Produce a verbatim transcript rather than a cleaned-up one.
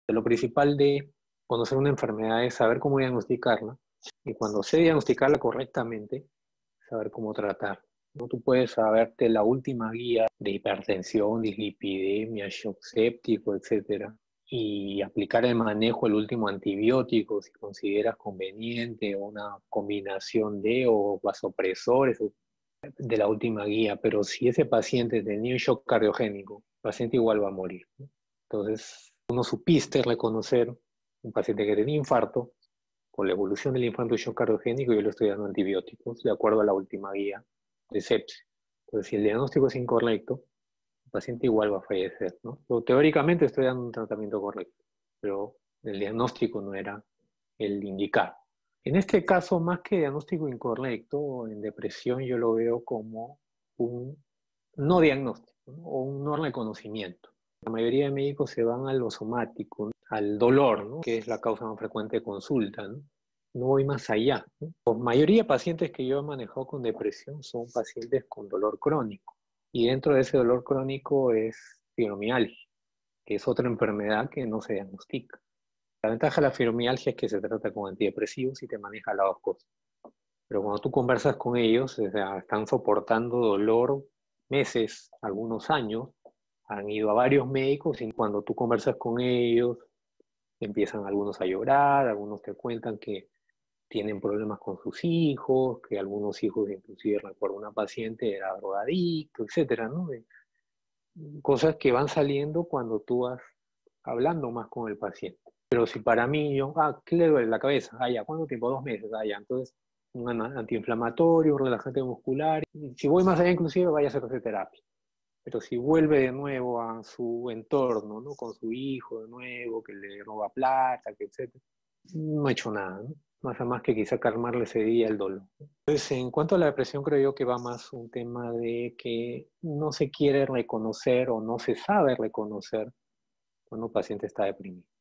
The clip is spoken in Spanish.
Lo principal de conocer una enfermedad es saber cómo diagnosticarla y cuando sé diagnosticarla correctamente, saber cómo tratar. ¿No? Tú puedes saberte la última guía de hipertensión, dislipidemia, shock séptico, etcétera, y aplicar el manejo del último antibiótico si consideras conveniente o una combinación de o vasopresores de la última guía, pero si ese paciente tenía un shock cardiogénico, el paciente igual va a morir, ¿no? Entonces, uno supiste reconocer un paciente que tenía infarto, con la evolución del infarto y shock cardiogénico, yo le estoy dando antibióticos de acuerdo a la última guía de sepsis. Entonces, si el diagnóstico es incorrecto, el paciente igual va a fallecer, ¿no? Pero, teóricamente estoy dando un tratamiento correcto, pero el diagnóstico no era el indicado. En este caso, más que diagnóstico incorrecto, en depresión yo lo veo como un no diagnóstico, ¿no? O un no reconocimiento. La mayoría de médicos se van a lo somático, ¿no? Al dolor, ¿no? Que es la causa más frecuente de consulta, ¿no? No voy más allá, ¿no? La mayoría de pacientes que yo he manejado con depresión son pacientes con dolor crónico. Y dentro de ese dolor crónico es fibromialgia, que es otra enfermedad que no se diagnostica. La ventaja de la fibromialgia es que se trata con antidepresivos y te maneja las dos cosas. Pero cuando tú conversas con ellos, o sea, están soportando dolor meses, algunos años, han ido a varios médicos y cuando tú conversas con ellos, empiezan algunos a llorar, algunos te cuentan que tienen problemas con sus hijos, que algunos hijos, inclusive recuerdo una paciente, era drogadicto, etcétera, ¿no? De cosas que van saliendo cuando tú vas hablando más con el paciente. Pero si para mí, yo, ah, ¿qué le duele la cabeza? Ah, ya, ¿cuánto tiempo? Dos meses, ah, ya. Entonces, un antiinflamatorio, un relajante muscular. Y si voy más allá, inclusive, vaya a hacer terapia. Pero si vuelve de nuevo a su entorno, ¿no? Con su hijo de nuevo, que le roba plata, que etcétera, no he hecho nada, ¿no? Más a más que quizá calmarle ese día el dolor. Entonces, en cuanto a la depresión, creo yo que va más un tema de que no se quiere reconocer o no se sabe reconocer cuando un paciente está deprimido.